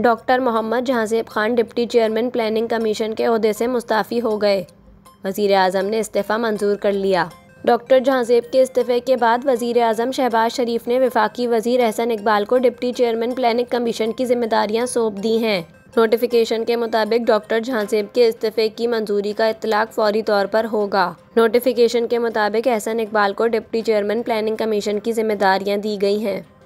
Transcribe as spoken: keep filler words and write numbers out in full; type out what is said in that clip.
Doctor Mohammad Jahanzeb Khan deputy chairman planning commission के ओहदे से मुस्ताफ़ी हो गए। वज़ीर आज़म ने इस्तीफ़ा मंजूर कर लिया। डॉक्टर जहांज़ेब के इस्तीफ़े के बाद वज़ीर आज़म शहबाज शरीफ ने वफाकी वज़ीर एहसन इकबाल को डिप्टी चेयरमैन प्लानिंग कमीशन की जिम्मेदारियां सौंप दी हैं। नोटिफिकेशन के मुताबिक डॉक्टर जहांज़ेब के इस्तीफ़े की मंजूरी का इत्तलाक फौरी तौर पर होगा। नोटिफिकेशन के मुताबिक एहसन इकबाल को डिप्टी चेयरमैन प्लानिंग कमीशन की जिम्मेदारियां दी गई हैं।